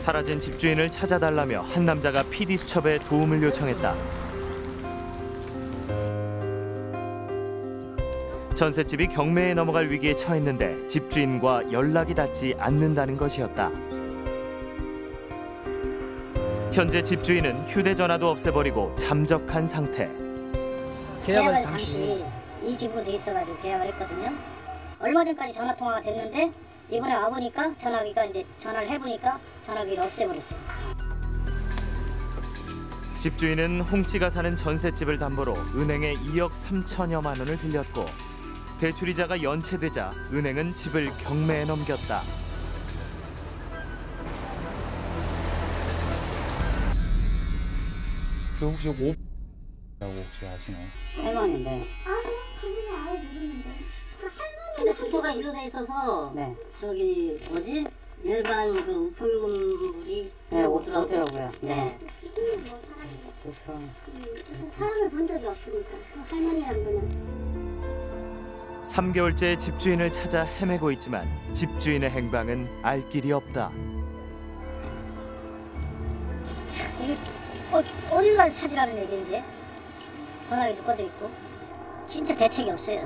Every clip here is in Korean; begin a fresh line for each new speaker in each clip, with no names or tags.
사라진 집주인을 찾아달라며 한 남자가 PD수첩에 도움을 요청했다. 전셋집이 경매에 넘어갈 위기에 처했는데 집주인과 연락이 닿지 않는다는 것이었다. 현재 집주인은 휴대전화도 없애버리고 잠적한 상태.
계약을 당시 이 집으로 돼 있어가지고 계약을 했거든요. 얼마 전까지 전화 통화가 됐는데 이번에 와보니까 전화기가 이제 전화를 해보니까 전화기를 없애버렸어요.
집주인은 홍씨가 사는 전셋집을 담보로 은행에 2억 3천여만 원을 빌렸고 대출이자가 연체되자 은행은 집을 경매에 넘겼다.
그 혹시 오라고 혹시 아시나요?
할머니인데. 그분은 아예 모르는데. 근데 주소가 일로 돼 있어서 네. 저기 뭐지? 일반 그 우편물이 네, 오더라고요. 네. 주소. 사람을 본 적이 없으니까 할머니란 분은.
3개월째 집주인을 찾아 헤매고 있지만 집주인의 행방은 알 길이 없다.
이게 어디 가서 찾으라는 얘기인지 전화기도 꺼져 있고 진짜 대책이 없어요.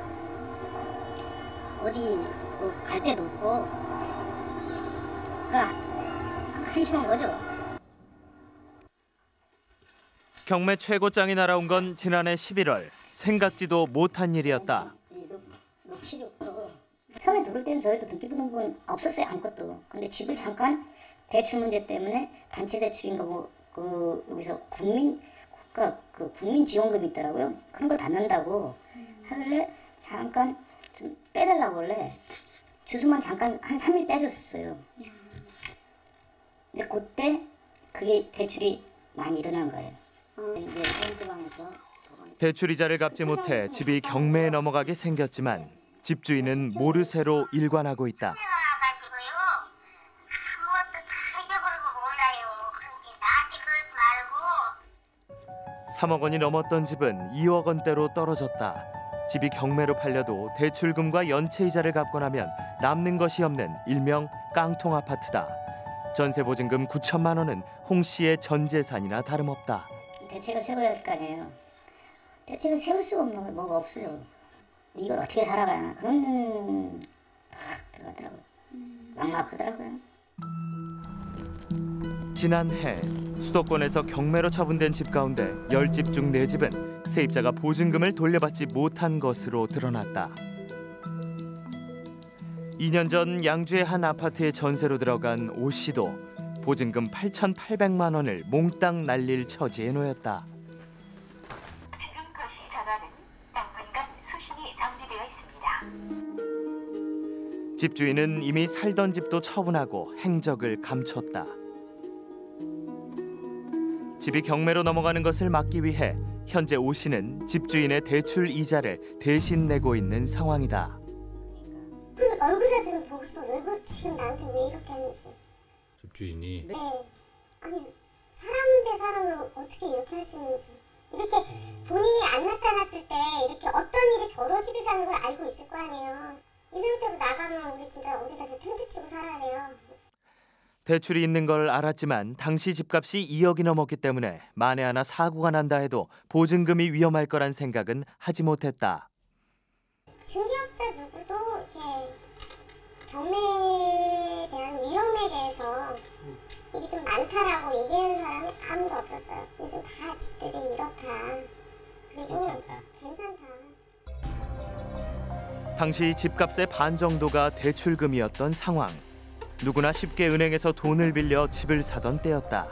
어디 뭐 갈 데도 없고 그러니까 한심한 거죠.
경매 최고장이 날아온 건 지난해 11월. 생각지도 못한 일이었다.
처음에 들어올 때는 저희도 느끼는 건 없었어요. 아무것도. 근데 집을 잠깐 대출 문제 때문에 단체 대출인가 뭐 그 여기서 국민 지원금이 있더라고요. 그런 걸 받는다고 하길래 잠깐 좀 빼달라고 원래 주소만 잠깐 한 3일 빼줬었어요. 근데 그때 그게 대출이 많이 일어난 거예요. 이제 서울지방에서
대출이자를 갚지 못해 집이 경매에 넘어가게 생겼지만 집주인은 모르쇠로 일관하고 있다. 3억 원이 넘었던 집은 2억 원대로 떨어졌다. 집이 경매로 팔려도 대출금과 연체이자를 갚고 나면 남는 것이 없는 일명 깡통 아파트다. 전세보증금 9천만 원은 홍 씨의 전 재산이나 다름없다.
대책을 세워야 할 거 아니에요. 대책을 세울 수가 없는 게 뭐가 없어요. 이걸 어떻게 살아가나 그런 팍 들어가더라고요. 막막하더라고요.
지난해 수도권에서 경매로 처분된 집 가운데 10집 중 4집은 세입자가 보증금을 돌려받지 못한 것으로 드러났다. 2년 전 양주의 한 아파트에 전세로 들어간 오 씨도 보증금 8,800만 원을 몽땅 날릴 처지에 놓였다.
지금 거시 전화는 당분간 수신이 정지되어 있습니다.
집주인은 이미 살던 집도 처분하고 행적을 감췄다. 집이 경매로 넘어가는 것을 막기 위해 현재 오 씨는 집주인의 대출 이자를 대신 내고 있는 상황이다.
그 얼굴이라도 보고 싶어. 왜 지금 나한테 왜 이렇게 하는지.
집주인이?
네. 아니 사람 대 사람을 어떻게 이렇게 할 수 있는지. 이렇게 본인이 안 나타났을 때 이렇게 어떤 일이 벌어지리라는 걸 알고 있을 거 아니에요. 이 상태로 나가면 우리 진짜 어디다 텐트 치고 살아야 돼요.
대출이 있는 걸 알았지만 당시 집값이 2억이 넘었기 때문에 만에 하나 사고가 난다 해도 보증금이 위험할 거란 생각은 하지 못했다.
중개업자 누구도 이렇게 경매에 대한 위험에 대해서 이게 좀 많다라고 얘기하는 사람이 아무도 없었어요. 요즘 다 집들이 이렇다. 그리고 괜찮다.
당시 집값의 반 정도가 대출금이었던 상황. 누구나 쉽게 은행에서 돈을 빌려 집을 사던 때였다.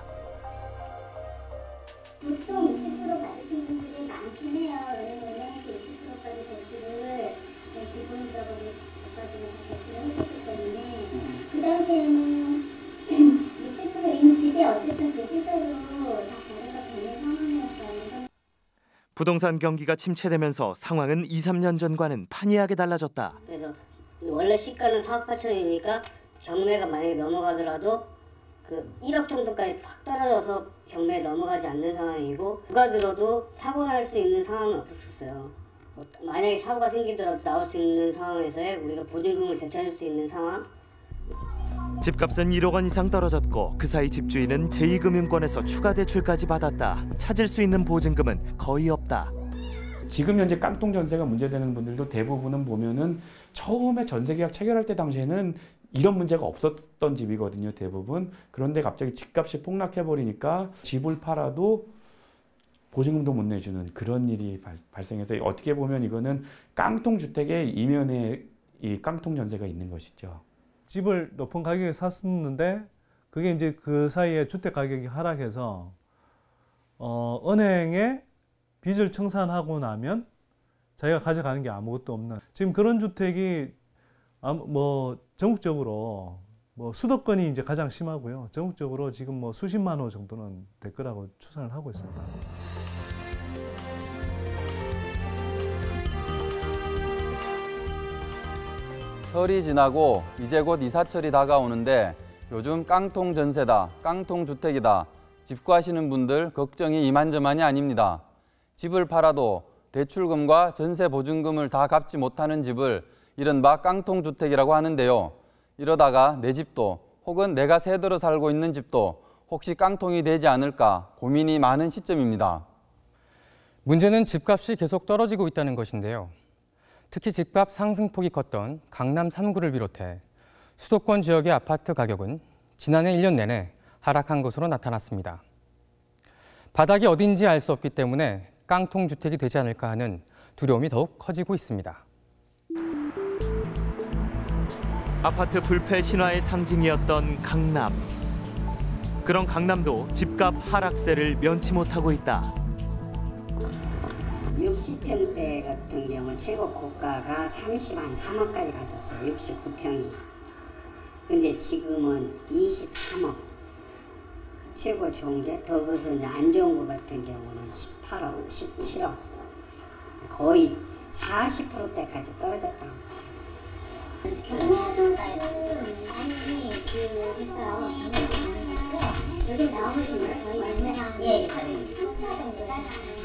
보통 60% 받으시는 분들이 많긴 해요. 은행에서 60%까지 대출을 기본적으로 받아주면서 대출을 했기 때문에 그 당시에는 60%인 집이 어쨌든 그 시세로 다 거래가 되는 상황이었어요.
부동산 경기가 침체되면서 상황은 2, 3년 전과는 판이하게 달라졌다.
그래서 원래 시가는 4억 8천이니까 경매가 만약에 넘어가더라도 그 1억 정도까지 확 떨어져서 경매에 넘어가지 않는 상황이고 누가 들어도 사고 날 수 있는 상황은 없었어요. 만약에 사고가 생기더라도 나올 수 있는 상황에서의 우리가 보증금을 되찾을 수 있는 상황.
집값은 1억 원 이상 떨어졌고 그 사이 집주인은 제2금융권에서 추가 대출까지 받았다. 찾을 수 있는 보증금은 거의 없다.
지금 현재 깡통 전세가 문제되는 분들도 대부분은 보면은 처음에 전세 계약 체결할 때 당시에는 이런 문제가 없었던 집이거든요, 대부분. 그런데 갑자기 집값이 폭락해 버리니까 집을 팔아도 보증금도 못 내주는 그런 일이 발생해서 어떻게 보면 이거는 깡통 주택의 이면에 이 깡통 전세가 있는 것이죠.
집을 높은 가격에 샀었는데 그게 이제 그 사이에 주택 가격이 하락해서 은행에 빚을 청산하고 나면 자기가 가져가는 게 아무것도 없는, 지금 그런 주택이 뭐 전국적으로 뭐 수도권이 이제 가장 심하고요. 전국적으로 지금 뭐 수십만 호 정도는 될 거라고 추산을 하고 있습니다.
설이 지나고 이제 곧 이사철이 다가오는데 요즘 깡통 전세다, 깡통 주택이다, 집 구하시는 분들 걱정이 이만저만이 아닙니다. 집을 팔아도 대출금과 전세 보증금을 다 갚지 못하는 집을 이른바 깡통 주택이라고 하는데요. 이러다가 내 집도 혹은 내가 새들어 살고 있는 집도 혹시 깡통이 되지 않을까 고민이 많은 시점입니다.
문제는 집값이 계속 떨어지고 있다는 것인데요. 특히 집값 상승폭이 컸던 강남 3구를 비롯해 수도권 지역의 아파트 가격은 지난해 1년 내내 하락한 것으로 나타났습니다. 바닥이 어딘지 알 수 없기 때문에 깡통 주택이 되지 않을까 하는 두려움이 더욱 커지고 있습니다.
아파트 불패 신화의 상징이었던 강남. 그런 강남도 집값 하락세를 면치 못하고 있다.
60평대 같은 경우 최고 고가가 3억까지 갔었어요. 69평이. 근데 지금은 23억. 최고 좋은 게 더 그래서 이제 안 좋은 거 같은 경우는 18억, 17억. 거의 40%대까지 떨어졌다고.
경매도 지금 많이 있어요. 여기 나오시면 거의 경매랑 3차 정도가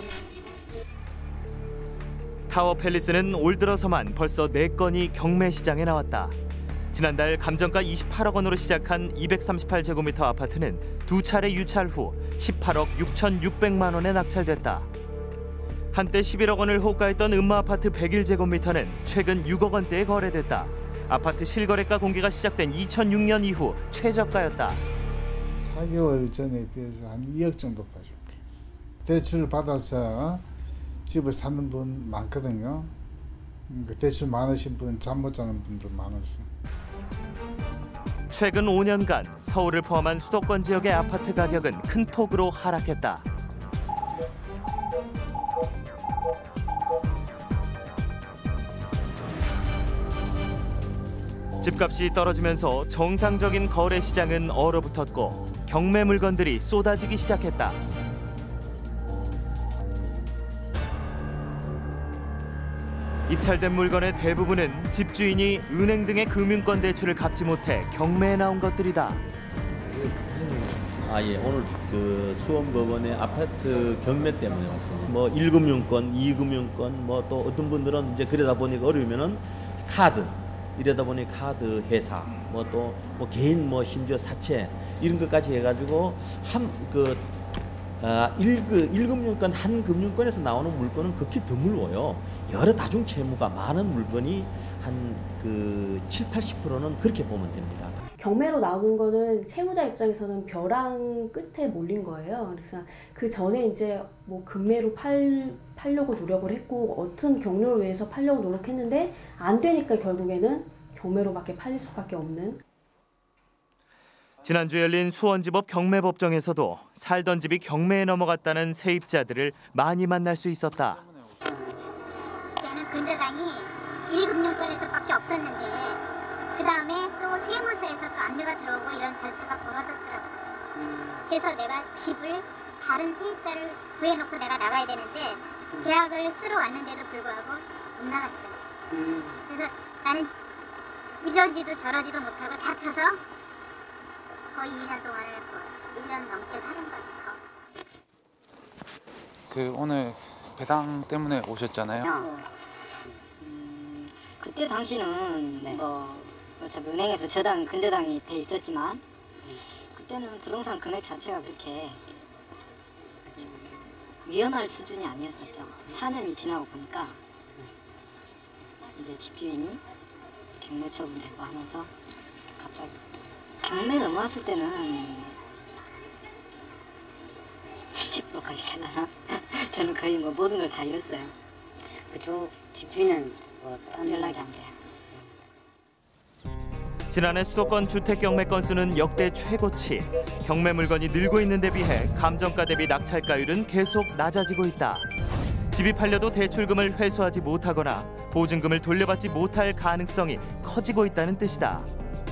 타워 팰리스는 올 들어서만 벌써 4건이 경매 시장에 나왔다. 지난달 감정가 28억 원으로 시작한 238제곱미터 아파트는 2차례 유찰 후 18억 6,600만 원에 낙찰됐다. 한때 11억 원을 호가했던 음마아파트 101제곱미터는 최근 6억 원대에 거래됐다. 아파트 실거래가 공개가 시작된 2006년 이후 최저가였다.
4개월 전에 비해서 한 2억 정도 빠졌고, 대출을 받아서 집을 사는 분 많거든요. 대출 많으신 분, 잠 못 자는 분들 많았어요.
최근 5년간 서울을 포함한 수도권 지역의 아파트 가격은 큰 폭으로 하락했다. 집값이 떨어지면서 정상적인 거래 시장은 얼어붙었고 경매 물건들이 쏟아지기 시작했다. 입찰된 물건의 대부분은 집주인이 은행 등의 금융권 대출을 갚지 못해 경매에 나온 것들이다.
예, 오늘 그 수원법원의 아파트 경매 때문에 왔습니다. 뭐 1금융권, 2금융권, 뭐 또 어떤 분들은 이제 그러다 보니까 어려우면은 카드, 이러다 보니 카드 회사, 뭐 또 뭐 개인 뭐 심지어 사채 이런 것까지 해가지고 한 1금융권 한 금융권에서 나오는 물건은 극히 드물고요. 여러 다중 채무가 많은 물건이 한 7, 80%는 그렇게 보면 됩니다.
경매로 나오는 거는 채무자 입장에서는 벼랑 끝에 몰린 거예요. 그래서 그 전에 이제 뭐 금매로 팔려고 노력을 했고 어떤 경로를 위해서 팔려고 노력했는데 안 되니까 결국에는 경매로밖에 팔릴 수밖에 없는.
지난주 열린 수원지법 경매법정에서도 살던 집이 경매에 넘어갔다는 세입자들을 많이 만날 수 있었다.
저는 근저당이 1금융권에서밖에 없었는데 그 다음에 또 세무서에서 또 압류가 들어오고 이런 절차가 벌어졌더라고요. 그래서 내가 집을 다른 세입자를 구해놓고 내가 나가야 되는데 계약을 쓰러 왔는데도 불구하고 못 나갔죠. 그래서 나는 이러지도 저러지도 못하고 잡혀서 거의 2년 동안을 1년 넘게 사는 거지.
그 오늘 배당 때문에 오셨잖아요.
그때 당시는 어차피 은행에서 저당, 근저당이 돼 있었지만 그때는 부동산 금액 자체가 그렇게 위험할 수준이 아니었었죠. 4년이 지나고 보니까 이제 집주인이 경매 처분되고 하면서 갑자기 경매 넘어왔을 때는 70%까지 되려나? 저는 거의 뭐 모든 걸 다 잃었어요. 그쪽 집주인은 뭐 연락이 안 돼요.
지난해 수도권 주택 경매 건수는 역대 최고치. 경매 물건이 늘고 있는 데 비해 감정가 대비 낙찰가율은 계속 낮아지고 있다. 집이 팔려도 대출금을 회수하지 못하거나 보증금을 돌려받지 못할 가능성이 커지고 있다는 뜻이다.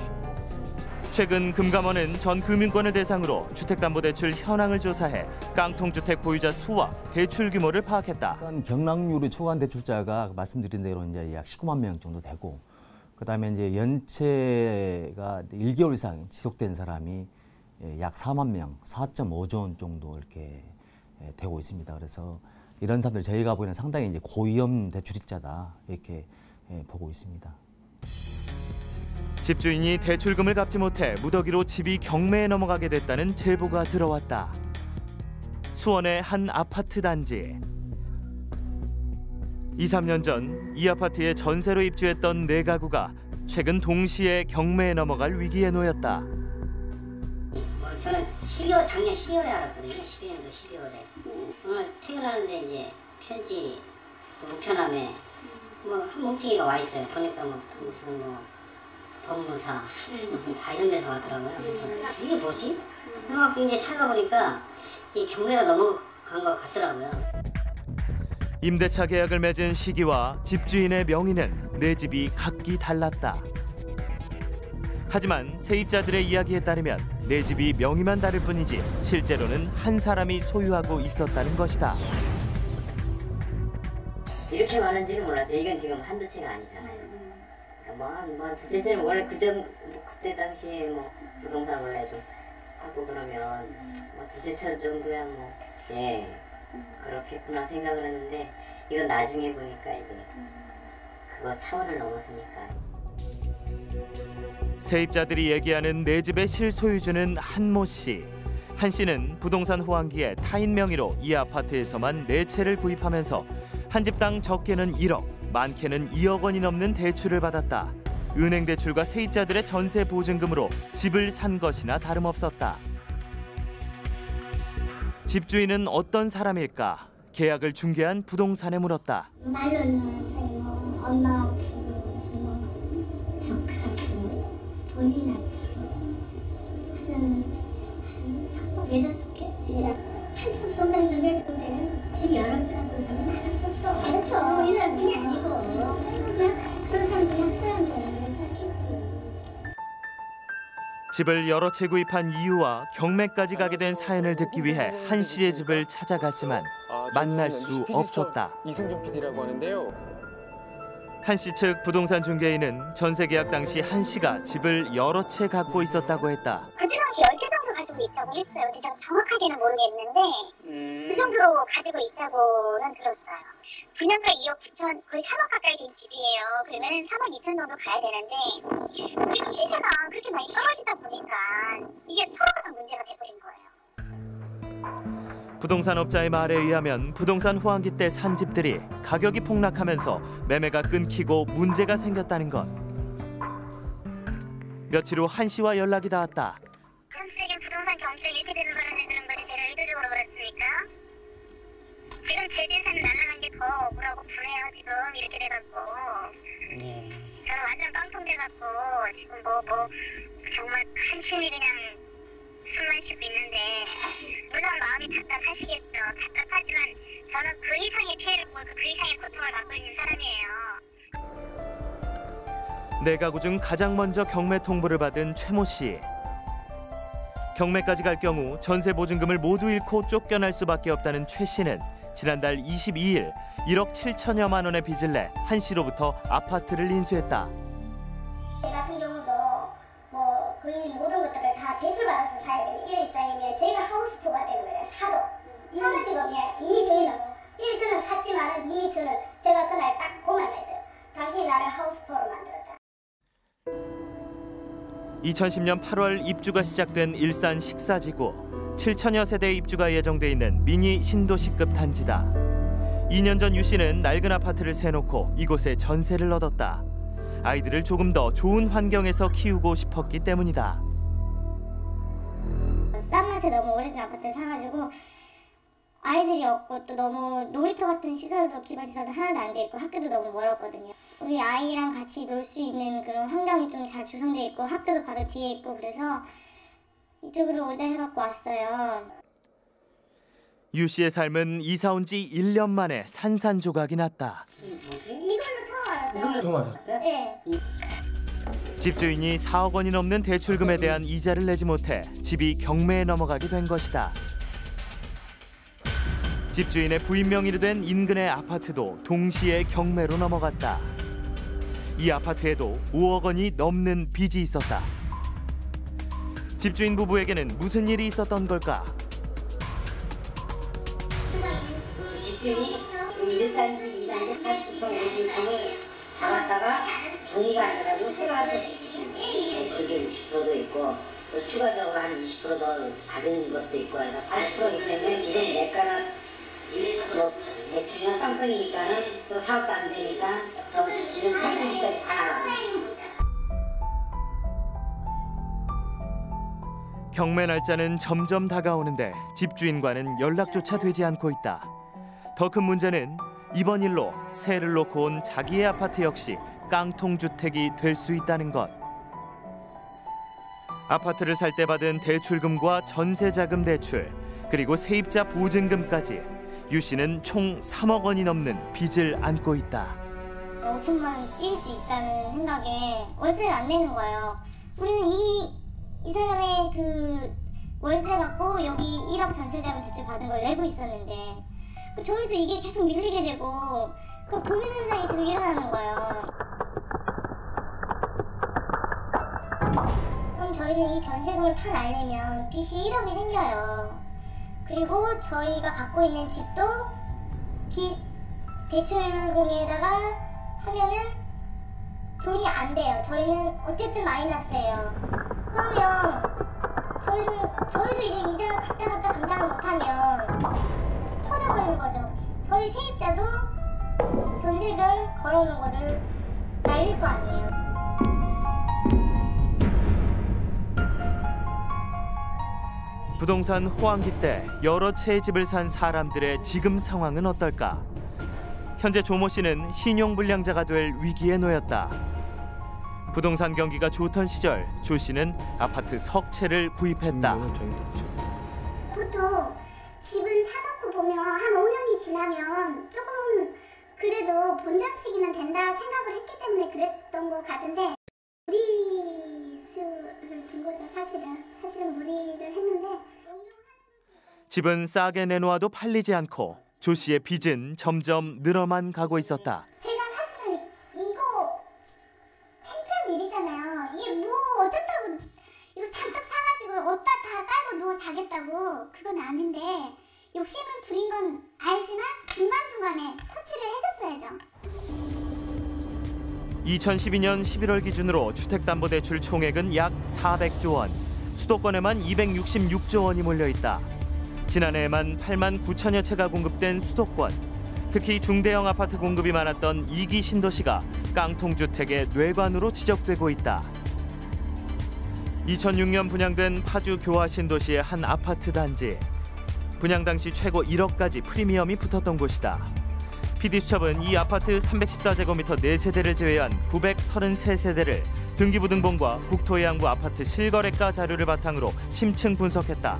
최근 금감원은 전 금융권을 대상으로 주택담보대출 현황을 조사해 깡통주택 보유자 수와 대출 규모를 파악했다.
경락률의 초과한 대출자가 말씀드린 대로 이제 약 19만 명 정도 되고, 그다음에 이제 연체가 1개월 이상 지속된 사람이 약 4만 명, 4.5조 원 정도 이렇게 되고 있습니다. 그래서 이런 사람들 저희가 보기에는 상당히 이제 고위험 대출입자다 이렇게 보고 있습니다.
집주인이 대출금을 갚지 못해 무더기로 집이 경매에 넘어가게 됐다는 제보가 들어왔다. 수원의 한 아파트 단지. 2, 3년 전 이 아파트에 전세로 입주했던 4가구가 최근 동시에 경매에 넘어갈 위기에 놓였다.
저는 작년 12월에 알았거든요. 12년도 12월에. 오늘 퇴근하는데 이제 편지 우편함에 뭐 한 뭉탱이가 와 있어요. 보니까 뭐 무슨 뭐 법무사 무슨 다 이런 데서 왔더라고요. 그래서 이게 뭐지? 그래서 이제 찾아보니까 이 경매가 넘어간 것 같더라고요.
임대차 계약을 맺은 시기와 집주인의 명의는 내 집이 각기 달랐다. 하지만 세입자들의 이야기에 따르면 내 집이 명의만 다를 뿐이지 실제로는 한 사람이 소유하고 있었다는 것이다.
이렇게 많은지는 몰랐어요. 이건 지금 한두 채가 아니잖아요. 그러니까 뭐 한 두세 채는 원래 그때 당시에 뭐 부동산 원래 좀 하고 그러면 뭐 두세 채 정도야 뭐 예. 그렇겠구나 생각을 했는데 이건 나중에 보니까 이게 그거 차원을 넘었으니까.
세입자들이 얘기하는 내 집의 실소유주는 한모 씨. 한 씨는 부동산 호황기에 타인 명의로 이 아파트에서만 4채를 구입하면서 한 집당 적게는 1억, 많게는 2억 원이 넘는 대출을 받았다. 은행 대출과 세입자들의 전세 보증금으로 집을 산 것이나 다름없었다. 집주인은 어떤 사람일까? 계약을 중개한 부동산에 물었다.
말로는 뭐 엄마 앞으로 뭐 조카고 본인 앞으로 한 4개, 5개 한 부동산 경매 정도는 집 여러 부동산을 나갔었어. 그렇죠. 이 사람뿐이 아니고 그런 사람들이 한 사람들은
집을 여러 채 구입한 이유와 경매까지 가게 된 사연을 듣기 위해 한 씨의 집을 찾아갔지만 만날 수 없었다.
이승준 PD라고 하는데요.
한 씨 측 부동산 중개인은 전세 계약 당시 한 씨가 집을 여러 채 갖고 있었다고 했다.
그때 당시 10개 정도 가지고 있다고 했어요. 제가 정확하게는 모르겠는데 그 정도로 가지고 있다고는 들었어요. 분양가 2억 9천, 거의 3억 가까이 된 집이에요. 그러면 3억 2천 정도 가야 되는데 지금 시세가 그렇게 많이 떨어지다 보니까 이게 서로가 문제가 돼버린 거예요.
부동산업자의 말에 의하면 부동산 호황기 때 산 집들이 가격이 폭락하면서 매매가 끊기고 문제가 생겼다는 것. 며칠 후 한 씨와 연락이 닿았다.
전체적인 부동산 경쟁이 이렇게 되는 거라는 그런 거를 제가 의도적으로 그랬습니까? 지금 제 재산이 날아간 게 더 억울하고 분해요. 지금 이렇게 돼갖고 저는 완전 깡통돼갖고 지금 뭐 정말 한심히 그냥 숨만 쉬고 있는데 물론 마음이 답답하시겠죠. 답답하지만 저는 그 이상의 피해를 보고 그 이상의 고통을 받고 있는 사람이에요.
4가구 중 가장 먼저 경매 통보를 받은 최모 씨. 경매까지 갈 경우 전세 보증금을 모두 잃고 쫓겨날 수밖에 없다는 최 씨는 지난달 22일 1억 7천여만 원의 빚을 내 한 씨로부터 아파트를 인수했다.
제 같은 경우도 뭐 거의 모든 것들을 다 대출받아서 사야 되는 이런 입장이면 저희가 하우스포가 되는 거예요. 사도 지금 이미 저희는 1전은 샀지만은 이미 저는 제가 그날 딱 그 말만 했어요. 당신이 나를 하우스포로 만들었다.
2010년 8월 입주가 시작된 일산 식사지구. 7천여 세대의 입주가 예정돼 있는 미니 신도시급 단지다. 2년 전 유 씨는 낡은 아파트를 세놓고 이곳에 전세를 얻었다. 아이들을 조금 더 좋은 환경에서 키우고 싶었기 때문이다.
싼 맛에 너무 오래된 아파트를 사가지고 아이들이 없고 또 너무 놀이터 같은 시설도 기반시설도 하나도 안 돼 있고 학교도 너무 멀었거든요. 우리 아이랑 같이 놀 수 있는 그런 환경이 좀 잘 조성돼 있고 학교도 바로 뒤에 있고 그래서 이쪽으로 오자 해갖고 왔어요.
유 씨의 삶은 이사 온 지 1년 만에 산산조각이 났다.
이걸로 처음 알았어요.
이걸로 처음 아셨어요?
네.
집주인이 4억 원이 넘는 대출금에 대한 이자를 내지 못해 집이 경매에 넘어가게 된 것이다. 집주인의 부인 명의로 된 인근의 아파트도 동시에 경매로 넘어갔다. 이 아파트에도 5억 원이 넘는 빚이 있었다. 집주인 부부에게는 무슨 일이 있었던 걸까?
집주인이 1단지, 2단지 80평, 50평을 잡았다가 동의가 안 돼가지고 세금을 주신 거예요. 대출이 60%도 있고 또 추가적으로 한 20% 더 받은 것도 있고 해서 80%이기 때문에 지금 매가나 뭐 대출이나 깡통이니까는 또 사업도 안 되니까 저 지금 청주시까지 다 나가고.
경매 날짜는 점점 다가오는데 집주인과는 연락조차 되지 않고 있다. 더 큰 문제는 이번 일로 세를 놓고 온 자기의 아파트 역시 깡통주택이 될 수 있다는 것. 아파트를 살 때 받은 대출금과 전세자금 대출, 그리고 세입자 보증금까지 유 씨는 총 3억 원이 넘는 빚을 안고 있다.
5천만 원 뛸 수 있다는 생각에 월세를 안 내는 거예요. 우리는 이 사람의 그 월세 받고 여기 1억 전세자금 대출 받은 걸 내고 있었는데 저희도 이게 계속 밀리게 되고 그 고민 현상이 계속 일어나는 거예요. 그럼 저희는 이 전세금을 다 날리면 빚이 1억이 생겨요. 그리고 저희가 갖고 있는 집도 대출금에다가 하면은 돈이 안 돼요. 저희는 어쨌든 마이너스예요. 그러면 저희도 이제 이자 갖다 감당을 못하면 터져버리는 거죠. 저희 세입자도 전세금 걸어놓은 거를 날릴 거 아니에요.
부동산 호황기 때 여러 채의 집을 산 사람들의 지금 상황은 어떨까? 현재 조모 씨는 신용불량자가 될 위기에 놓였다. 부동산 경기가 좋던 시절 조 씨는 아파트 석 채를 구입했다.
보통 집은 사놓고 보면 한 5년이 지나면 조금 그래도 본전치기는 된다 생각을 했기 때문에 그랬던 것 같은데 무리수를 둔 거죠. 사실은 무리를 했는데
집은 싸게 내놓아도 팔리지 않고 조 씨의 빚은 점점 늘어만 가고 있었다.
제가 사실은 이거 창피한 일이잖아요. 이게 뭐 어쩌다고 이거 잔뜩 사가지고 어디다 다 깔고 누워 자겠다고 그건 아닌데 욕심은 부린 건 알지만 중간중간에 터치를 해줬어야죠.
2012년 11월 기준으로 주택담보대출 총액은 약 400조 원, 수도권에만 266조 원이 몰려있다. 지난해에만 8만 9천여 채가 공급된 수도권, 특히 중대형 아파트 공급이 많았던 2기 신도시가 깡통주택의 뇌관으로 지적되고 있다. 2006년 분양된 파주 교화 신도시의 한 아파트 단지. 분양 당시 최고 1억까지 프리미엄이 붙었던 곳이다. PD수첩은 이 아파트 314제곱미터 4세대를 제외한 933세대를 등기부등본과 국토해양부 아파트 실거래가 자료를 바탕으로 심층 분석했다.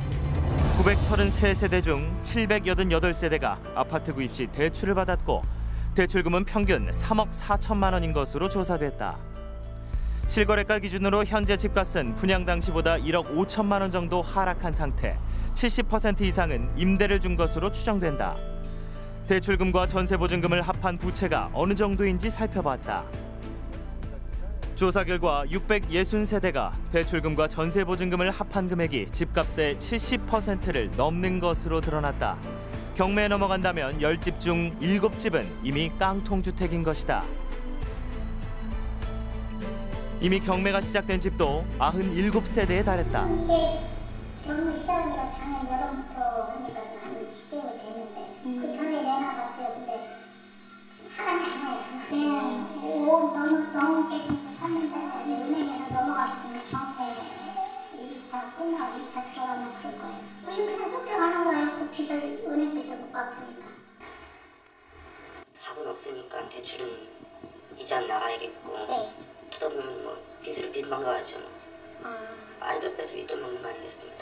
933세대 중 788세대가 아파트 구입 시 대출을 받았고 대출금은 평균 3억 4천만 원인 것으로 조사됐다. 실거래가 기준으로 현재 집값은 분양 당시보다 1억 5천만 원 정도 하락한 상태, 70% 이상은 임대를 준 것으로 추정된다. 대출금과 전세보증금을 합한 부채가 어느 정도인지 살펴봤다. 조사 결과 660세대가 대출금과 전세보증금을 합한 금액이 집값의 70%를 넘는 것으로 드러났다. 경매에 넘어간다면 10집 중 7집은 이미 깡통주택인 것이다. 이미 경매가 시작된 집도 97세대에 달했다.
이게 경매 시작하니까 작년 여름부터 하니까 한 20개월 됐는데 그 전에 내놔봤어요. 근데 사람이 안 와요. 네, 너무 깨끗해서 샀는데 은행에서 넘어가서 경매 1차 끝나고 2차 들어가면 그럴 거예요. 그냥 쫓겨가는 거예요. 그 빚을, 은행 빚을 못 갚으니까.
답은 없으니까 대출은 이자 나가야겠고 두다 보면 뭐 빚을 빚만 가야죠. 아이들 빼서 빚돈 먹는 거 아니겠습니까?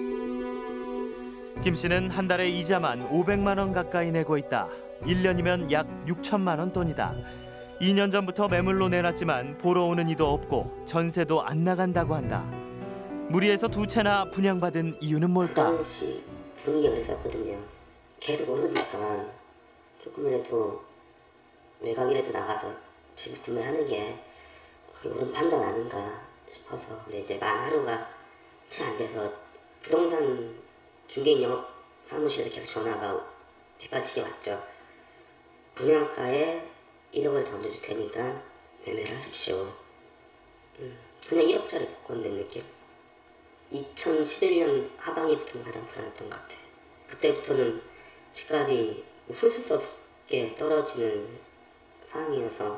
김 씨는 한 달에 이자만 500만 원 가까이 내고 있다. 1년이면 약 6천만 원 돈이다. 2년 전부터 매물로 내놨지만 보러 오는 이도 없고 전세도 안 나간다고 한다. 무리해서 두 채나 분양받은 이유는 뭘까?
그 당시 분위기가 그랬었거든요. 계속 오르니까 조금이라도 외곽이라도 나가서 집 구매하는 게 옳은 판단 아닌가 싶어서. 근데 이제 만 하루가 채 안 돼서 부동산 중개인 영업 사무실에서 계속 전화가 빗받치게 왔죠. 분양가에 1억을 더 넣어줄 테니까 매매를 하십시오. 그냥 1억짜리 복권된 느낌. 2011년 하반기부터는 가장 불안했던 것 같아요. 그때부터는 집값이 웃을 수 없게 떨어지는 상황이어서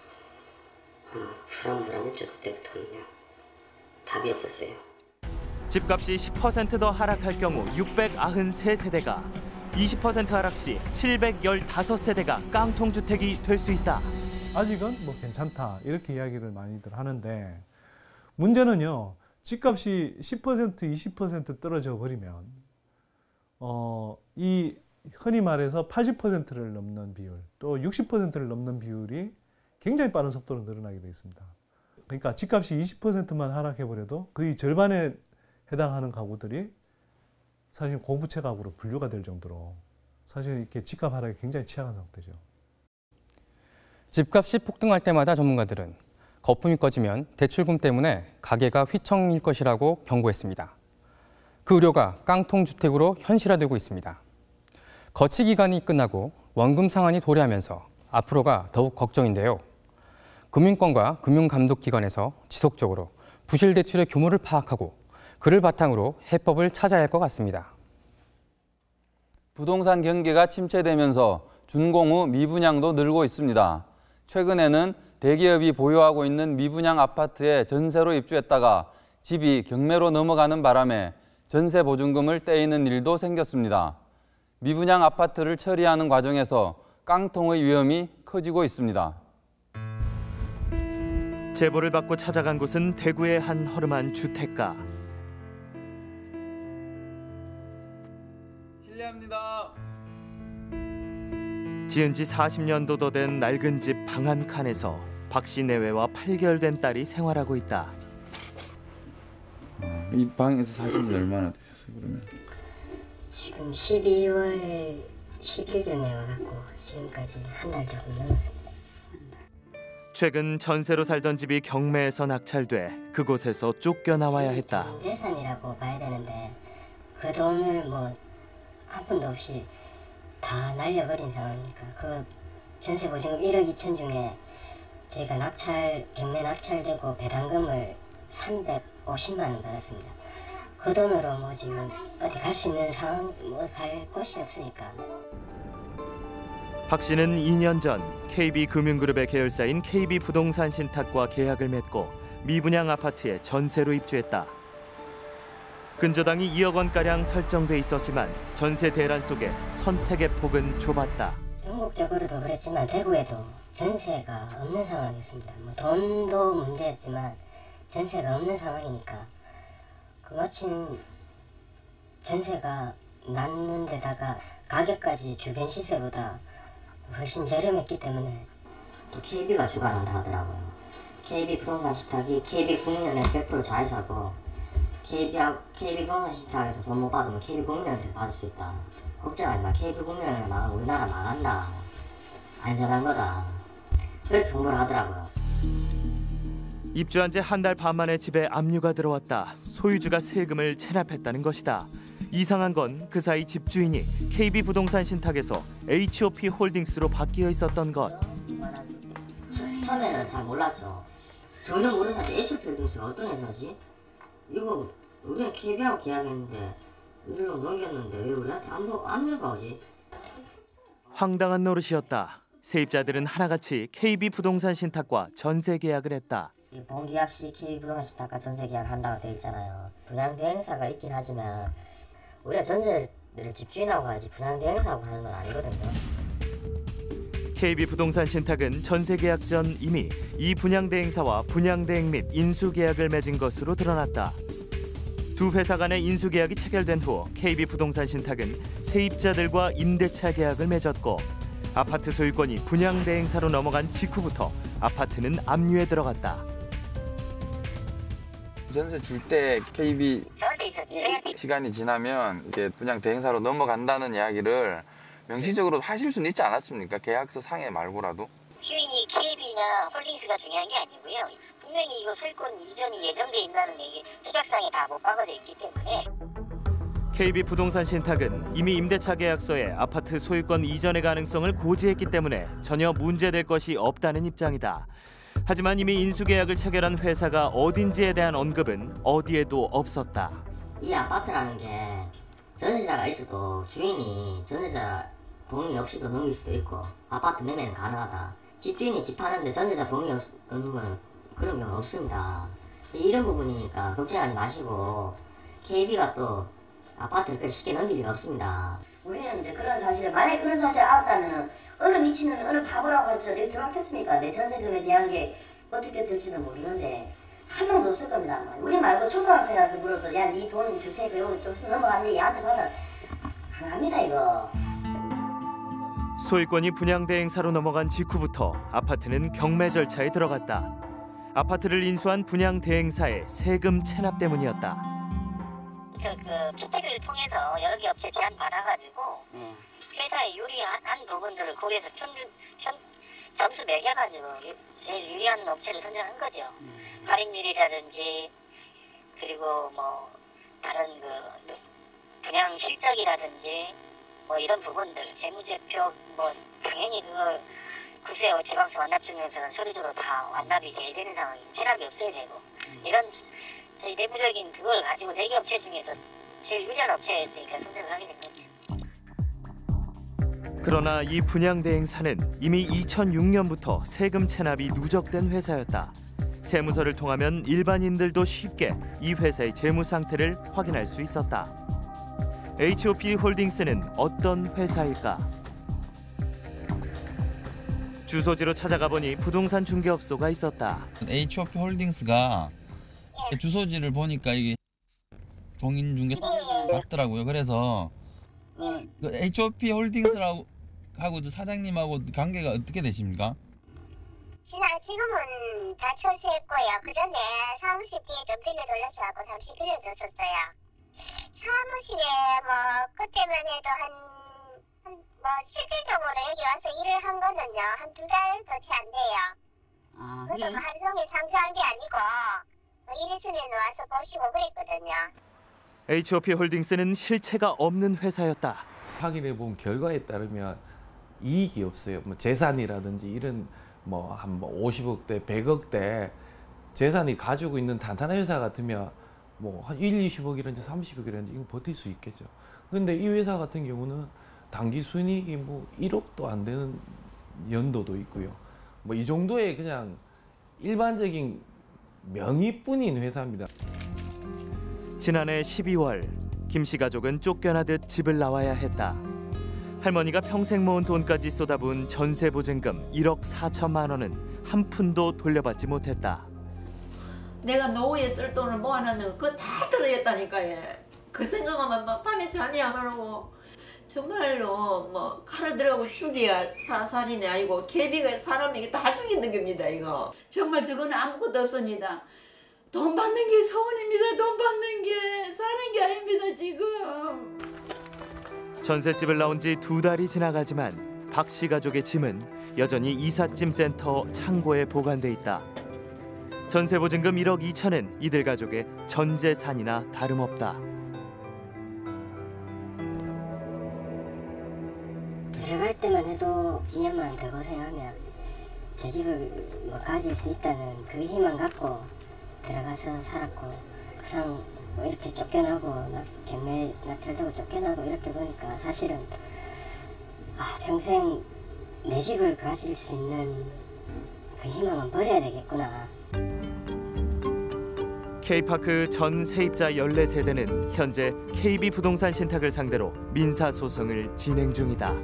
불안했죠. 그때부터는요. 답이 없었어요.
집값이 10% 더 하락할 경우 693세대가, 20% 하락 시 715세대가 깡통주택이 될 수 있다.
아직은 뭐 괜찮다 이렇게 이야기를 많이들 하는데 문제는요. 집값이 10% 20% 떨어져 버리면 이 흔히 말해서 80%를 넘는 비율 또 60%를 넘는 비율이 굉장히 빠른 속도로 늘어나게 되어 있습니다. 그러니까 집값이 20%만 하락해버려도 거의 절반에 해당하는 가구들이 사실 고부채 가구로 분류가 될 정도로 사실 이렇게 집값 하락에 굉장히 취약한 상태죠.
집값이 폭등할 때마다 전문가들은 거품이 꺼지면 대출금 때문에 가게가 휘청일 것이라고 경고했습니다. 그 우려가 깡통주택으로 현실화되고 있습니다. 거치 기간이 끝나고 원금 상환이 도래하면서 앞으로가 더욱 걱정인데요. 금융권과 금융감독기관에서 지속적으로 부실 대출의 규모를 파악하고 그를 바탕으로 해법을 찾아야 할 것 같습니다.
부동산 경기가 침체되면서 준공 후 미분양도 늘고 있습니다. 최근에는 대기업이 보유하고 있는 미분양 아파트에 전세로 입주했다가 집이 경매로 넘어가는 바람에 전세 보증금을 떼이는 일도 생겼습니다. 미분양 아파트를 처리하는 과정에서 깡통의 위험이 커지고 있습니다.
제보를 받고 찾아간 곳은 대구의 한 허름한 주택가.
실례합니다.
지은 지 40년도 더 된 낡은 집 방 한 칸에서 박 씨 내외와 8개월 된 딸이 생활하고 있다.
이 방에서 사신 지 얼마나 되셨어요, 그러면?
지금 12월 10일경에 와갖고 지금까지 한 달 조금 넘었습니다.
최근 전세로 살던 집이 경매에서 낙찰돼 그곳에서 쫓겨나와야 했다.
재산이라고 봐야 되는데 그 돈을 뭐 한 푼도 없이 다 날려버린 상황이니까 그 전세 보증금 1억 2천 중에 저희가 경매 낙찰되고 배당금을 350만 원 받았습니다. 그 돈으로 뭐 지금 어디 갈 수 있는 상황, 뭐 갈 곳이 없으니까.
박 씨는 2년 전 KB금융그룹의 계열사인 KB부동산신탁과 계약을 맺고 미분양 아파트에 전세로 입주했다. 근저당이 2억 원가량 설정돼 있었지만 전세 대란 속에 선택의 폭은 좁았다.
전국적으로도 그랬지만 대구에도 전세가 없는 상황이었습니다. 뭐 돈도 문제였지만 전세가 없는 상황이니까 그 마침 전세가 낮는 데다가 가격까지 주변 시세보다 훨씬 저렴했기 때문에 또 KB가 주관한다 하더라고요. KB 부동산 신탁이 KB 국민은행 100% 자회사고 KB 부동산 신탁에서 돈 못 받으면 KB 국민은행한테 받을 수 있다. 걱정하지 마. KB 국민은행 나가면 우리나라 망한다. 안전한 거다. 그렇게 공부를 하더라고요.
입주한 지 한 달 반 만에 집에 압류가 들어왔다. 소유주가 세금을 체납했다는 것이다. 이상한 건 그 사이 집주인이 KB부동산신탁에서 HOP 홀딩스로 바뀌어 있었던 것.
처음에는 잘 몰랐죠. 전혀 모르는 사실 HP 홀딩스 어떤 회사지? 이거 우리는 KB하고 계약했는데 이리로 넘겼는데 왜 우리한테 안내가 오지?
황당한 노릇이었다. 세입자들은 하나같이 KB 부동산 신탁과 전세 계약을 했다.
본계약 시 KB 부동산 신탁과 전세 계약 한다고 되어 있잖아요. 분양 대행사가 있긴 하지만 우리가 전세를 집주인하고 가야지 분양 대행사하고 하는 건 아니거든요.
KB 부동산 신탁은 전세 계약 전 이미 이 분양 대행사와 분양 대행 및 인수 계약을 맺은 것으로 드러났다. 두 회사 간의 인수 계약이 체결된 후 KB 부동산 신탁은 세입자들과 임대차 계약을 맺었고 아파트 소유권이 분양 대행사로 넘어간 직후부터 아파트는 압류에 들어갔다.
전세 줄 때 KB 시간이 지나면 이게 분양 대행사로 넘어간다는 이야기를 명시적으로 하실 수는 있지 않았습니까? 계약서 상에 말고라도.
주인이 KB나 홀딩스가 중요한 게 아니고요. 분명히 이거 소유권 이전이 예정돼 있다는 얘기 서작상에 다 못 박아져 있기 때문에.
KB 부동산 신탁은 이미 임대차 계약서에 아파트 소유권 이전의 가능성을 고지했기 때문에 전혀 문제될 것이 없다는 입장이다. 하지만 이미 인수 계약을 체결한 회사가 어딘지에 대한 언급은 어디에도 없었다.
이 아파트라는 게 전세자가 있어도 주인이 전세자 동의 없이도 넘길 수도 있고 아파트 매매는 가능하다. 집주인이 집 파는데 전세자 동의 없는 건 그런 경우는 없습니다. 이런 부분이니까 걱정하지 마시고 KB가 또 아파트를 그렇게 쉽게 넘길 리가 없습니다. 우리는 이제 그런 사실을 만약에 그런 사실을 알았다면 어느 미친놈이 어느 바보라고 저기 들어왔겠습니까? 내 전세금에 대한 게 어떻게 될지도 모르는데 한 명도 없을 겁니다. 우리 말고 초등학생한테 물어도 야 네 돈 줄 테니까 이거 좀 넘어갔는데 얘한테 받아 안 갑니다 이거.
소유권이 분양 대행사로 넘어간 직후부터 아파트는 경매 절차에 들어갔다. 아파트를 인수한 분양 대행사의 세금 체납 때문이었다.
그 주택을 통해서 여러 개 업체 제안 받아가지고 회사에 유리한 부분들을 고려해서 점수 매겨가지고 제일 유리한 업체를 선정한 거죠. 할인율이라든지 그리고 뭐 다른 그 분양 실적이라든지 뭐 이런 부분들 재무제표 뭐 당연히 그걸 구세와 지방세 완납증명서는 서류적으로 다 완납이 돼야 되는 상황이 체납이 없어야 되고 이런 저희 내부적인 그걸 가지고 4개 업체 중에서 제일 유리한 업체였으니까 선정을 하게 된 거죠.
그러나 이 분양 대행사는 이미 2006년부터 세금 체납이 누적된 회사였다. 세무서를 통하면 일반인들도 쉽게 이 회사의 재무 상태를 확인할 수 있었다. HOP 홀딩스는 어떤 회사일까? 주소지로 찾아가 보니 부동산 중개업소가 있었다.
HOP 홀딩스가 주소지를 보니까 이게 공인중개 같더라고요. 그래서 그 HOP 홀딩스라고 하고 사장님하고 관계가 어떻게 되십니까?
지금은 다 철수했고요. 그 전에 사무실 뒤에 좀 빌려돌려서 잠시 빌려줬었어요. 사무실에 뭐 그때만 해도 뭐 실질적으로 여기 와서 일을 한 거는요 한 2달 더 채 안 돼요. 그래서 뭐 하루 종일 상주한 게 아니고 일 있으면 와서 보시고 그랬거든요.
HOP 홀딩스는 실체가 없는 회사였다.
확인해 본 결과에 따르면 이익이 없어요. 뭐 재산이라든지 이런 뭐 한 50억대, 100억대 재산이 가지고 있는 단단한 회사 같으면 뭐 한 1, 20억이라든지 30억이라든지 이거 버틸 수 있겠죠. 그런데 이 회사 같은 경우는 단기 순이익이 뭐 1억도 안 되는 연도도 있고요. 뭐 이 정도의 그냥 일반적인 명의뿐인 회사입니다.
지난해 12월 김 씨 가족은 쫓겨나듯 집을 나와야 했다. 할머니가 평생 모은 돈까지 쏟아부은 전세 보증금 1억 4천만 원은 한 푼도 돌려받지 못했다.
내가 노후에 쓸 돈을 모아놨는 거 그거 다 들어있다니까요. 그 생각하면 막 밤에 잠이 안 오고 정말로 뭐 칼을 들어가고 죽이야 살인이 아니고 개비가 사람에게 다 죽이는 겁니다. 이거 정말 저거는 아무것도 없습니다. 돈 받는 게 소원입니다. 돈 받는 게 사는 게 아닙니다. 지금
전셋집을 나온 지 2달이 지나가지만 박 씨 가족의 짐은 여전히 이삿짐 센터 창고에 보관돼 있다. 전세 보증금 1억 2천은 이들 가족의 전 재산이나 다름없다.
들어갈 때만 해도 2년만 되고 생각하면 제 집을 뭐 가질 수 있다는 그 희망 갖고 들어가서 살았고, 그상 뭐 이렇게 쫓겨나고 경매 낙찰되고 쫓겨나고 이렇게 보니까 사실은 평생 내 집을 가질 수 있는 그 희망은 버려야 되겠구나.
K파크 전 세입자 14세대는 현재 KB부동산 신탁을 상대로 민사소송을 진행 중이다.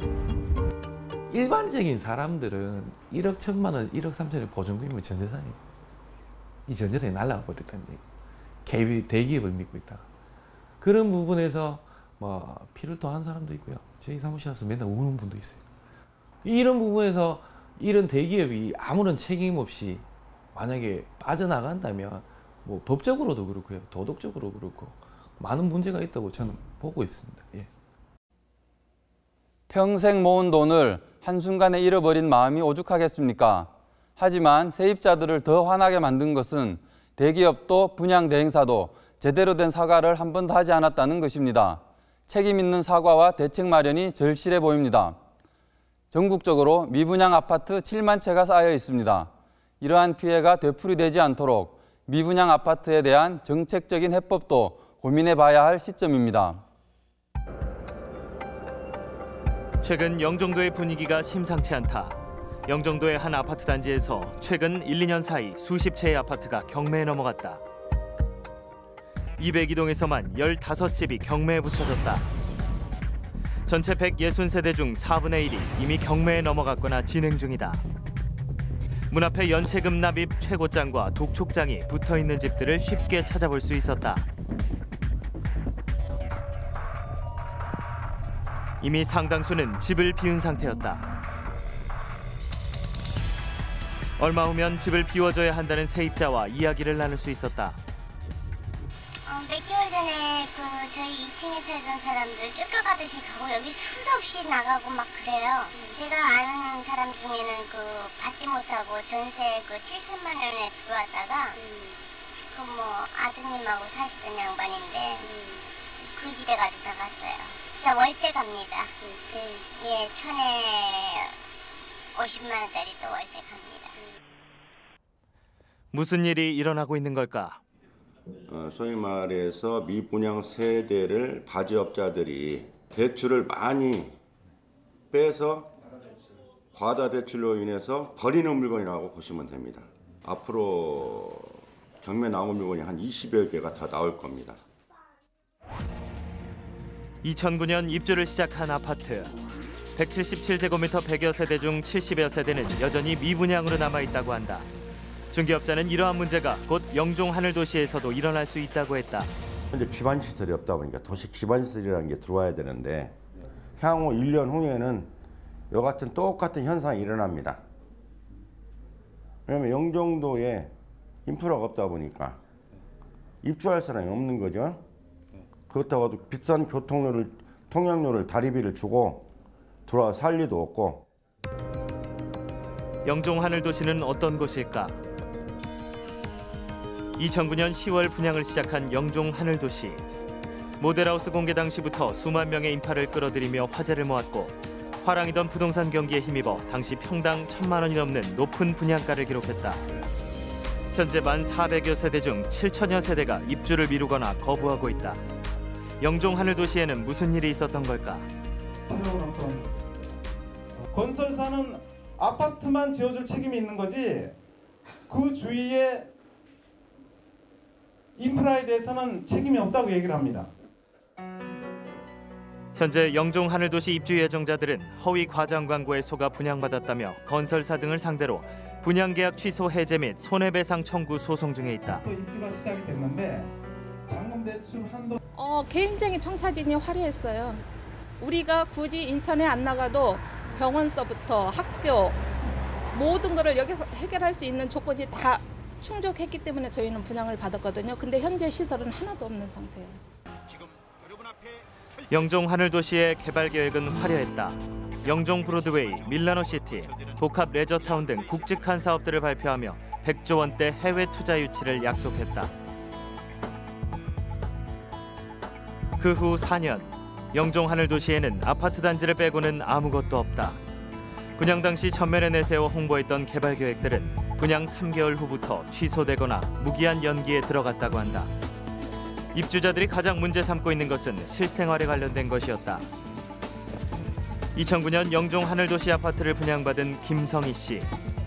일반적인 사람들은 1억 1천만 원, 1억 3천을 보증금이면 전 재산이 이 전 재산이 날아가 버렸다는 얘기. KB 대기업을 믿고 있다. 그런 부분에서 뭐 피를 토한 사람도 있고요. 저희 사무실 와서 맨날 우는 분도 있어요. 이런 부분에서 이런 대기업이 아무런 책임 없이 만약에 빠져나간다면 뭐 법적으로도 그렇고요, 도덕적으로 그렇고 많은 문제가 있다고 저는 보고 있습니다. 예.
평생 모은 돈을 한순간에 잃어버린 마음이 오죽하겠습니까? 하지만 세입자들을 더 화나게 만든 것은 대기업도 분양 대행사도 제대로 된 사과를 한 번도 하지 않았다는 것입니다. 책임 있는 사과와 대책 마련이 절실해 보입니다. 전국적으로 미분양 아파트 7만 채가 쌓여 있습니다. 이러한 피해가 되풀이되지 않도록 미분양 아파트에 대한 정책적인 해법도 고민해 봐야 할 시점입니다.
최근 영종도의 분위기가 심상치 않다. 영종도의 한 아파트 단지에서 최근 1, 2년 사이 수십 채의 아파트가 경매에 넘어갔다. 202동에서만 15집이 경매에 붙여졌다. 전체 160세대 중 4분의 1이 이미 경매에 넘어갔거나 진행 중이다. 문 앞에 연체금 납입 최고장과 독촉장이 붙어있는 집들을 쉽게 찾아볼 수 있었다. 이미 상당수는 집을 비운 상태였다. 얼마 후면 집을 비워줘야 한다는 세입자와 이야기를 나눌 수 있었다.
몇 개월 전에 저희 2층에 살던 사람들 쫓겨가듯이 가고 여기 수도 없이 나가고 막 그래요. 제가 아는 사람 중에는 받지 못하고 전세 7천만 원에 들어왔다가 아드님하고 사시던 양반인데 그 집에 가지고 나갔어요. 자, 월세 갑니다. 예, 50만 원짜리 또 월세 갑니다.
무슨 일이 일어나고 있는 걸까?
소위 말해서 미분양 세대를 가지업자들이 대출을 많이 빼서 과다 대출로 인해서 버리는 물건이라고 보시면 됩니다. 앞으로 경매 나온 물건이 한 20여 개가 더 나올 겁니다.
2009년 입주를 시작한 아파트. 177제곱미터 100여 세대 중 70여 세대는 여전히 미분양으로 남아있다고 한다. 중개업자는 이러한 문제가 곧 영종 하늘도시에서도 일어날 수 있다고 했다.
현재 기반시설이 없다 보니까 도시 기반시설이라는 게 들어와야 되는데 향후 1년 후에는 이와 같은 똑같은 현상이 일어납니다. 왜냐하면 영종도에 인프라가 없다 보니까 입주할 사람이 없는 거죠. 그렇다고 비싼 교통료를, 통행료를, 다리비를 주고 들어와 살 리도 없고.
영종 하늘도시는 어떤 곳일까? 2009년 10월 분양을 시작한 영종 하늘도시. 모델하우스 공개 당시부터 수만 명의 인파를 끌어들이며 화제를 모았고 화랑이던 부동산 경기에 힘입어 당시 평당 1,000만 원이 넘는 높은 분양가를 기록했다. 현재 만 400여 세대 중 7천여 세대가 입주를 미루거나 거부하고 있다. 영종 하늘도시에는 무슨 일이 있었던 걸까?
건설사는 아파트만 지어줄 책임이 있는 거지 그 주위에 인프라에 대해서는 책임이 없다고 얘기를 합니다.
현재 영종 하늘도시 입주 예정자들은 허위 과장 광고에 속아 분양받았다며 건설사 등을 상대로 분양계약 취소 해제 및 손해배상 청구 소송 중에 있다.
또 입주가 시작이 됐는데 잔금대출 한도
개인적인 청사진이 화려했어요. 우리가 굳이 인천에 안 나가도 병원서부터 학교 모든 것을 여기서 해결할 수 있는 조건이 다 충족했기 때문에 저희는 분양을 받았거든요. 근데 현재 시설은 하나도 없는 상태예요.
영종 하늘도시의 개발 계획은 화려했다. 영종 브로드웨이, 밀라노시티, 복합 레저타운 등 굵직한 사업들을 발표하며 100조 원대 해외 투자 유치를 약속했다. 그 후 4년, 영종 하늘도시에는 아파트 단지를 빼고는 아무것도 없다. 분양 당시 전면에 내세워 홍보했던 개발 계획들은 분양 3개월 후부터 취소되거나 무기한 연기에 들어갔다고 한다. 입주자들이 가장 문제 삼고 있는 것은 실생활에 관련된 것이었다. 2009년 영종 하늘도시 아파트를 분양받은 김성희 씨.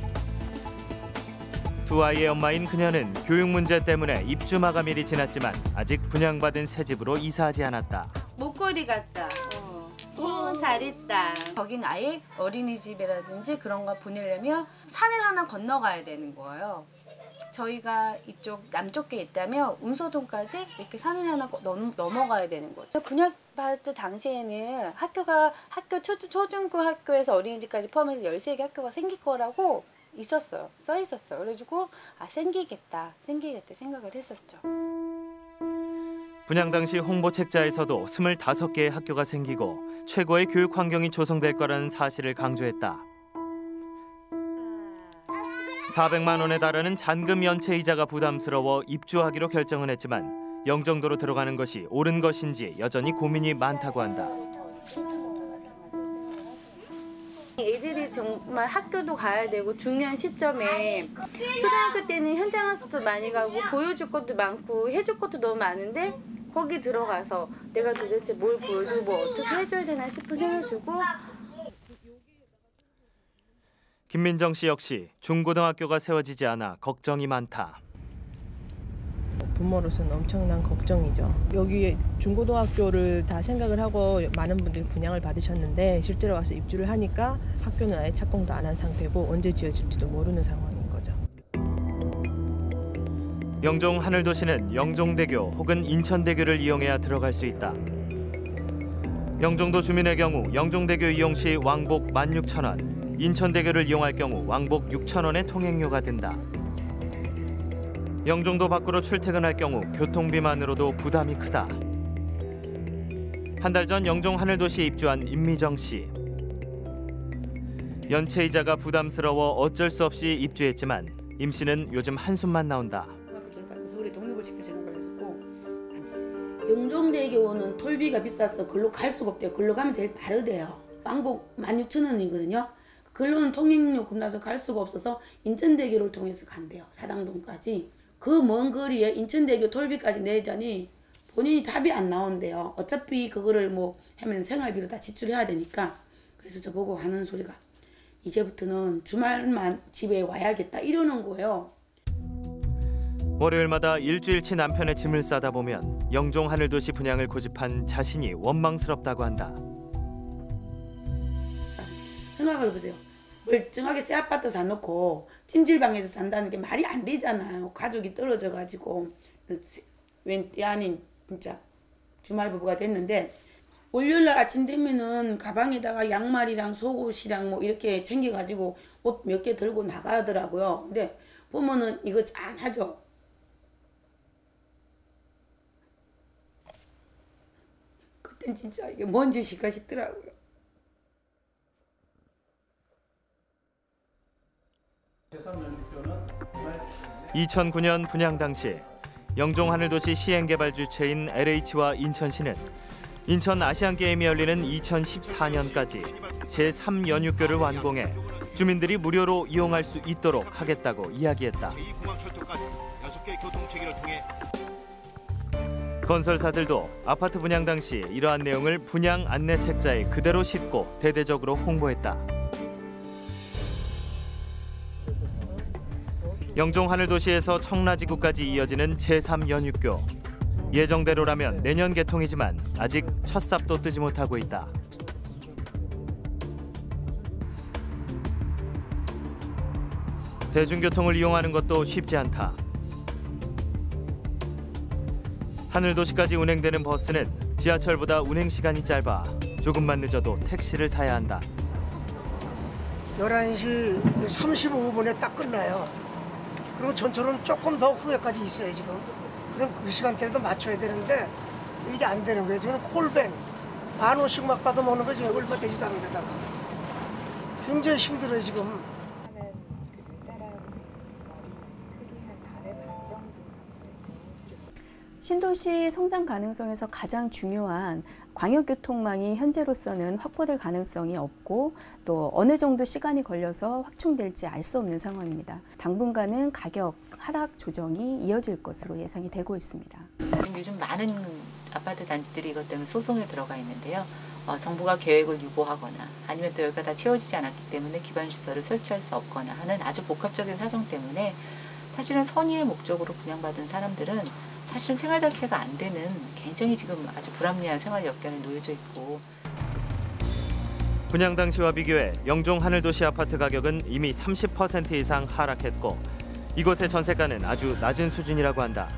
두 아이의 엄마인 그녀는 교육 문제 때문에 입주 마감일이 지났지만 아직 분양받은 새 집으로 이사하지 않았다.
목걸이 같다. 잘했다. 거긴 아예 어린이집이라든지 그런 거 보내려면 산을 하나 건너가야 되는 거예요. 저희가 이쪽 남쪽에 있다면 운소동까지 이렇게 산을 하나 넘어가야 되는 거죠. 분양받을 당시에는 학교 초중고 학교에서 어린이집까지 포함해서 13개 학교가 생길 거라고 있었어요. 써 있었어요. 그래가지고 생기겠다 생각을 했었죠.
분양 당시 홍보 책자에서도 25개의 학교가 생기고 최고의 교육 환경이 조성될 거라는 사실을 강조했다. 400만 원에 달하는 잔금 연체 이자가 부담스러워 입주하기로 결정은 했지만 영종도로 들어가는 것이 옳은 것인지 여전히 고민이 많다고 한다.
애들이 정말 학교도 가야 되고 중요한 시점에 초등학교 때는 현장 학습도 많이 가고 보여줄 것도 많고 해줄 것도 너무 많은데 거기 들어가서 내가 도대체 뭘 보여주고 뭐 어떻게 해줘야 되나 싶은 생각이 들고.
김민정 씨 역시 중고등학교가 세워지지 않아 걱정이 많다.
부모로서는 엄청난 걱정이죠. 여기 중고등학교를 다 생각을 하고 많은 분들이 분양을 받으셨는데 실제로 와서 입주를 하니까 학교는 아예 착공도 안 한 상태고 언제 지어질지도 모르는 상황인 거죠.
영종 하늘도시는 영종대교 혹은 인천대교를 이용해야 들어갈 수 있다. 영종도 주민의 경우 영종대교 이용 시 왕복 16,000원, 인천대교를 이용할 경우 왕복 6,000원의 통행료가 든다. 영종도 밖으로 출퇴근할 경우 교통비만으로도 부담이 크다. 한 달 전 영종 하늘도시에 입주한 임미정 씨. 연체이자가 부담스러워 어쩔 수 없이 입주했지만 임 씨는 요즘 한숨만 나온다.
서울에 독립을 시킬 생각을 했었고 영종대교는 톨비가 비싸서 글로 갈 수가 없대요. 글로 가면 제일 빠르대요. 왕복 16,000원이거든요. 글로는 통행료 겁나서 갈 수가 없어서 인천대교를 통해서 간대요. 사당동까지. 그 먼 거리에 인천대교 톨비까지 내자니 본인이 답이 안 나온대요. 어차피 그거를 뭐 하면 생활비로 다 지출해야 되니까. 그래서 저보고 하는 소리가 이제부터는 주말만 집에 와야겠다 이러는 거예요.
월요일마다 일주일치 남편의 짐을 싸다 보면 영종 하늘도시 분양을 고집한 자신이 원망스럽다고 한다.
생각을 해보세요. 멀쩡하게 새 아파트 사놓고 찜질방에서 잔다는 게 말이 안 되잖아요. 가족이 떨어져가지고 웬 때 아닌 진짜 주말 부부가 됐는데 월요일날 아침 되면은 가방에다가 양말이랑 속옷이랑 뭐 이렇게 챙겨가지고 옷 몇 개 들고 나가더라고요. 근데 보면은 이거 짠하죠. 그땐 진짜 이게 뭔 짓일까 싶더라고요.
2009년 분양 당시 영종 하늘도시 시행개발 주체인 LH와 인천시는 인천 아시안게임이 열리는 2014년까지 제3연육교를 완공해 주민들이 무료로 이용할 수 있도록 하겠다고 이야기했다. 건설사들도 아파트 분양 당시 이러한 내용을 분양 안내 책자에 그대로 싣고 대대적으로 홍보했다. 영종 하늘도시에서 청라지구까지 이어지는 제3연육교. 예정대로라면 내년 개통이지만 아직 첫 삽도 뜨지 못하고 있다. 대중교통을 이용하는 것도 쉽지 않다. 하늘도시까지 운행되는 버스는 지하철보다 운행 시간이 짧아 조금만 늦어도 택시를 타야 한다.
11시 35분에 딱 끝나요. 그리고 전철은 조금 더 후에까지 있어요 지금. 그럼 그 시간대에도 맞춰야 되는데 이게 안 되는 거예요. 저는 콜밴 10,000원씩 막 받아먹는 거지 얼마 되지도 않은 데다가 굉장히 힘들어요 지금.
신도시 성장 가능성에서 가장 중요한 광역교통망이 현재로서는 확보될 가능성이 없고 또 어느 정도 시간이 걸려서 확충될지 알 수 없는 상황입니다. 당분간은 가격 하락 조정이 이어질 것으로 예상이 되고 있습니다.
요즘 많은 아파트 단지들이 이것 때문에 소송에 들어가 있는데요. 정부가 계획을 유보하거나 아니면 또 여기가 다 채워지지 않았기 때문에 기반시설을 설치할 수 없거나 하는 아주 복합적인 사정 때문에 사실은 선의의 목적으로 분양받은 사람들은 사실은 생활 자체가 안 되는 굉장히 지금 아주 불합리한 생활 역경에 놓여져 있고
분양 당시와 비교해 영종 하늘도시 아파트 가격은 이미 30% 이상 하락했고 이곳의 전세가는 아주 낮은 수준이라고 한다.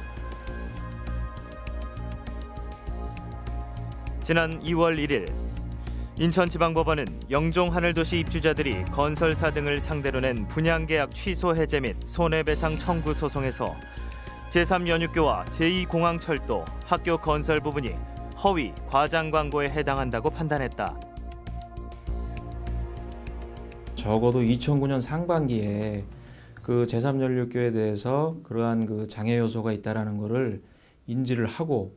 지난 2월 1일 인천지방법원은 영종 하늘도시 입주자들이 건설사 등을 상대로 낸 분양계약 취소 해제 및 손해배상 청구 소송에서 제3연육교와 제2공항철도 학교 건설 부분이 허위, 과장 광고에 해당한다고 판단했다.
적어도 2009년 상반기에 그 제3연육교에 대해서 그러한 그 장애 요소가 있다라는 것을 인지를 하고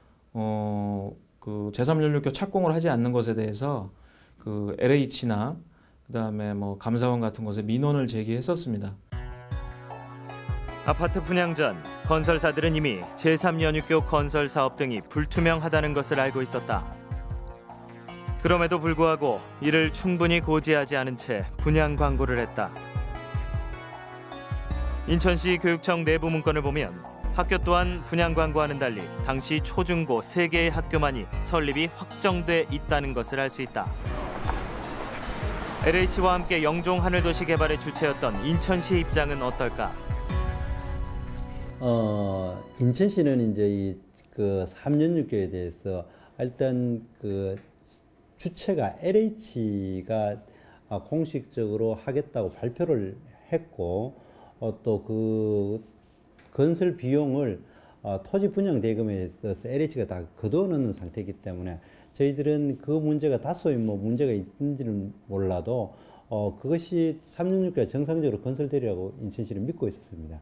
그 제3연육교 착공을 하지 않는 것에 대해서 그 LH나 그다음에 뭐 감사원 같은 곳에 민원을 제기했었습니다.
아파트 분양 전 건설사들은 이미 제3연육교 건설 사업 등이 불투명하다는 것을 알고 있었다. 그럼에도 불구하고 이를 충분히 고지하지 않은 채 분양 광고를 했다. 인천시 교육청 내부 문건을 보면 학교 또한 분양 광고와는 달리 당시 초중고 3개의 학교만이 설립이 확정돼 있다는 것을 알 수 있다. LH와 함께 영종 하늘도시 개발의 주체였던 인천시의 입장은 어떨까?
인천시는 이제 그 3연육교에 대해서 일단 그 주체가 LH가 공식적으로 하겠다고 발표를 했고 또 그 건설 비용을 토지 분양 대금에서 LH가 다 거둬놓는 상태이기 때문에 저희들은 그 문제가 다소의 뭐 문제가 있는지는 몰라도 그것이 3연육교가 정상적으로 건설되리라고 인천시는 믿고 있었습니다.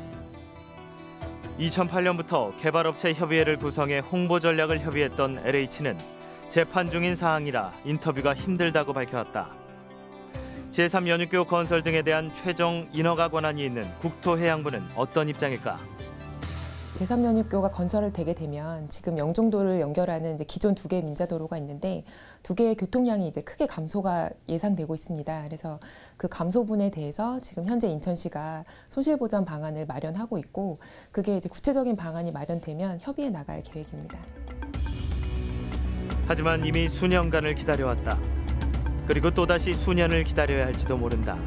2008년부터 개발업체 협의회를 구성해 홍보 전략을 협의했던 LH는 재판 중인 사항이라 인터뷰가 힘들다고 밝혀왔다. 제3연육교 건설 등에 대한 최종 인허가 권한이 있는 국토해양부는 어떤 입장일까?
제3연육교가 건설을 되게 되면 지금 영종도를 연결하는 이제 기존 2개의 민자도로가 있는데 2개의 교통량이 이제 크게 감소가 예상되고 있습니다. 그래서 그 감소분에 대해서 지금 현재 인천시가 손실보전 방안을 마련하고 있고 그게 이제 구체적인 방안이 마련되면 협의해 나갈 계획입니다.
하지만 이미 수년간을 기다려왔다. 그리고 또다시 수년을 기다려야 할지도 모른다.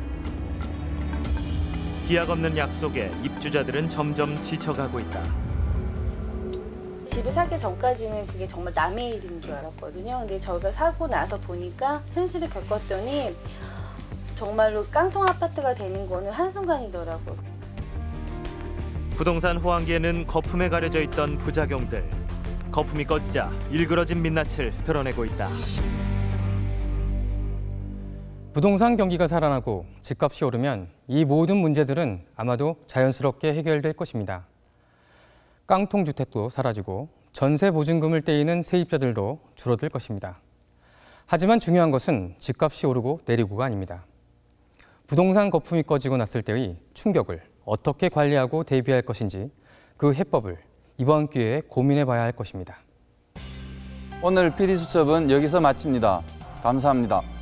기약 없는 약속에 입주자들은 점점 지쳐가고 있다.
집을 사기 전까지는 그게 정말 남의 일인 줄 알았거든요. 근데 저희가 사고 나서 보니까 현실을 겪었더니 정말로 깡통 아파트가 되는 거는 한순간이더라고요.
부동산 호황기에는 거품에 가려져 있던 부작용들. 거품이 꺼지자 일그러진 민낯을 드러내고 있다.
부동산 경기가 살아나고 집값이 오르면 이 모든 문제들은 아마도 자연스럽게 해결될 것입니다. 깡통주택도 사라지고 전세 보증금을 떼이는 세입자들도 줄어들 것입니다. 하지만 중요한 것은 집값이 오르고 내리고가 아닙니다. 부동산 거품이 꺼지고 났을 때의 충격을 어떻게 관리하고 대비할 것인지 그 해법을 이번 기회에 고민해봐야 할 것입니다.
오늘 PD수첩은 여기서 마칩니다. 감사합니다.